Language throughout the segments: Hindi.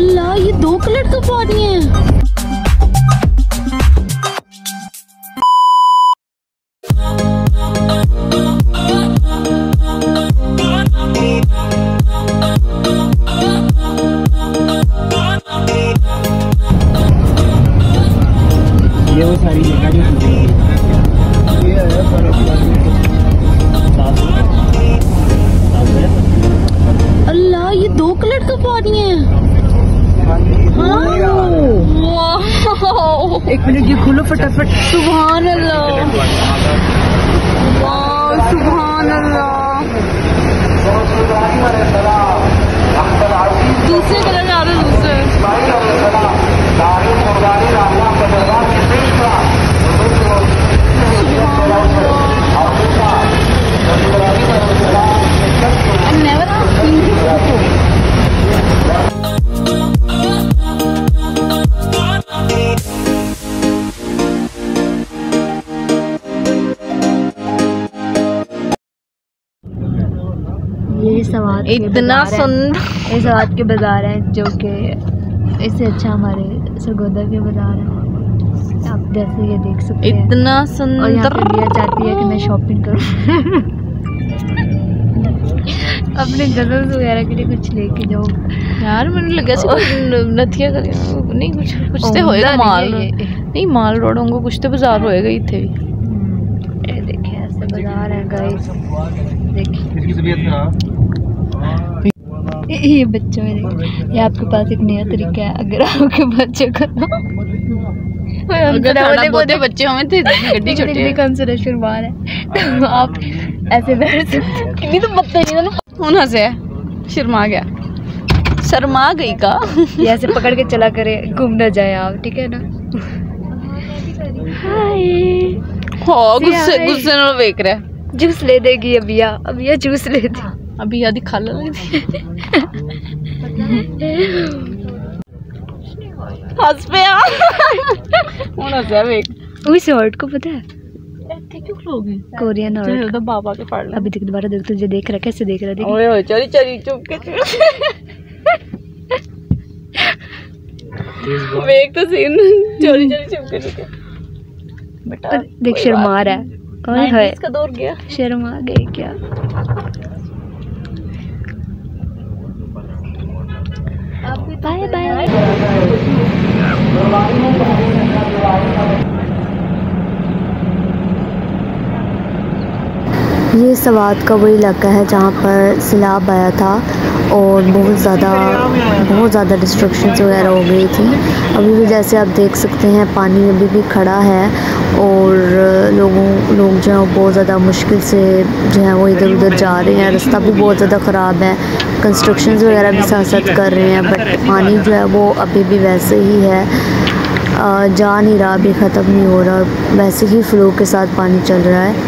अल्लाह, ये 2 कलर तो पानी है। ये वो सारी जगह जो ये है अल्लाह, ये 2 कलर तो पानी है। एक मिनट, ये खोलो फटाफट। सुभान अल्लाह, वाह सुभान अल्लाह। दूसरे कलर आ रहे, दूसरे। ये सवाद इतना सुंदर, ये सवाद के बाजार हैं, जो कि इससे अच्छा हमारे सरगोदा के बाजार हैं। आप जैसे ये देख सकते हैं, इतना सुंदर। और यहाँ पे लिया चाहती है कि मैं शॉपिंग करूँ अपने गजल्स वगैरह के लिए कुछ लेके जाओ यार। मैंने लगा नथिया कर नहीं, कुछ तो होएगा माल। नहीं माल रोड होंगे, कुछ तो बाजार होएगा इतने भी। ये देखिए, ऐसे बाजार है गाइस। ये बच्चों में देखिए, ये आपके पास एक नया तरीका है। अगर आपके बच्चे को अगर बच्चे हमें थे गड्डी छोटी कंसिडरेशन बाहर है, तो आप ऐसे बैठ सकते। नहीं तो बदतमीज होना से शर्मा गया, शर्मा गई का। ये ऐसे पकड़ के चला करे, गुम ना जाए आप, ठीक है ना। हाँ, गुस्से गुस्से ना देख रहा है। जूस ले देगी अबिया, अबिया जूस ले दे। अभी आदि खा लो हंस पे होना से देख। उस शॉर्ट को पता है क्यों लोगे कोरियन और तो बाबा के पढ़ लो। अभी देख, दोबारा देख, तुझे देख रहा, कैसे देख रहा है। ओए ओए चली चली चुप के देख तो सीन, चली चली चुप के बेटा देख, शर्मा रहा है। ओए होए, इसका दौर गया, शर्मा गए क्या। Bye bye. ये सवात का वही इलाका है जहाँ पर सैलाब आया था और बहुत ज़्यादा डिस्ट्रक्शंस वगैरह हो गई थी। अभी भी जैसे आप देख सकते हैं, पानी अभी भी खड़ा है और लोग जो है बहुत ज़्यादा मुश्किल से जो है वो इधर उधर जा रहे हैं। रास्ता भी बहुत ज़्यादा ख़राब है, कंस्ट्रक्शंस वगैरह भी साथ साथ कर रहे हैं, बट पानी जो है वो अभी भी वैसे ही है, जा नहीं रहा, अभी ख़त्म नहीं हो रहा, वैसे ही फ्लो के साथ पानी चल रहा है।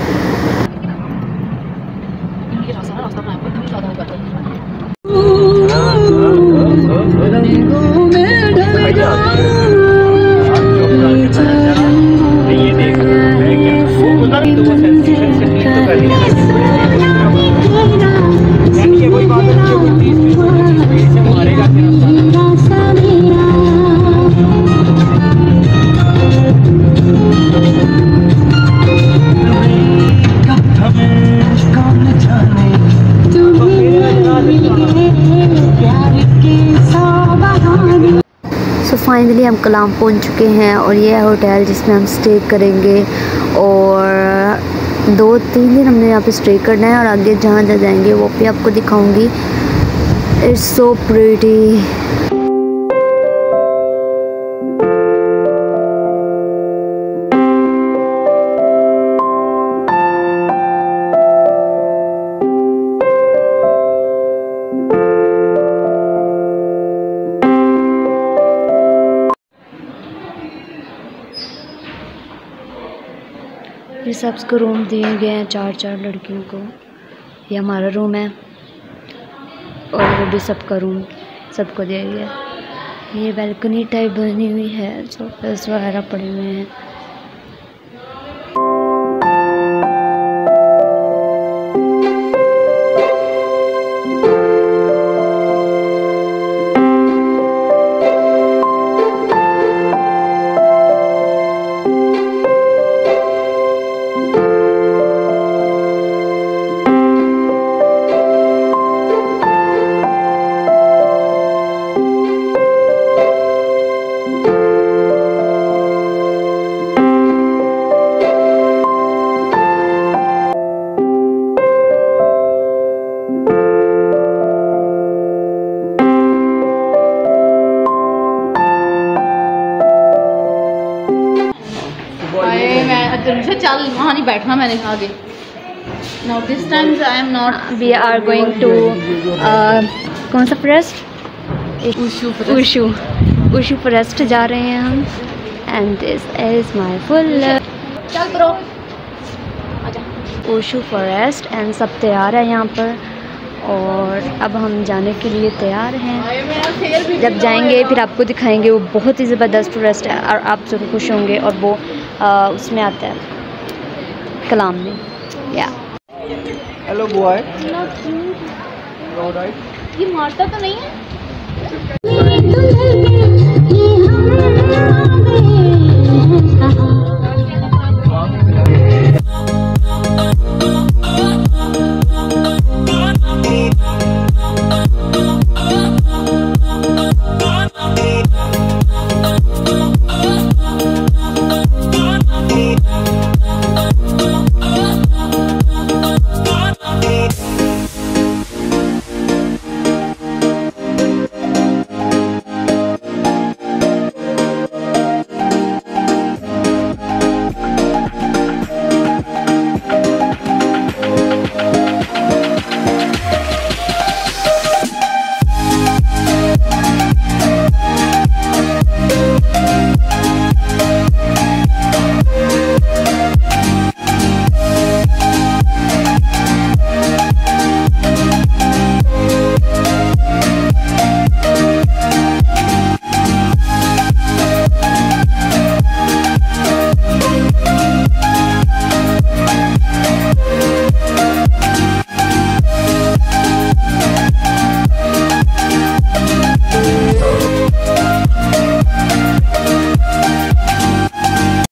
फाइनली हम कलाम पहुंच चुके हैं और ये है होटल जिसमें हम स्टे करेंगे और 2-3 दिन हमने यहाँ पे स्टे करना है और आगे जहाँ जाएंगे वो भी आपको दिखाऊंगी। It's so pretty. ये सबको रूम दिए गए हैं 4 लड़कियों को। ये हमारा रूम है और वो भी सबका रूम सबको दिया गया है। ये बैल्कनी टाइप बनी हुई है, सोफे वगैरह पड़े हुए हैं। फिर चल वहाँ नहीं बैठना मैंने आगे। Now this time I am not. We are going to कौन सा फॉरेस्ट? उशू फॉरेस्ट जा रहे हैं हम। एंड दिस इज माय फुल चल ब्रो उशू फॉरेस्ट एंड सब तैयार है यहाँ पर और अब हम जाने के लिए तैयार हैं। जब जाएंगे फिर आपको दिखाएंगे। वो बहुत ही ज़बरदस्त फॉरेस्ट है और आप ज़रूर खुश होंगे। और वो उसमें आता है कलाम में। या हेलो बॉय, ऑलराइट। ये मारता तो नहीं है?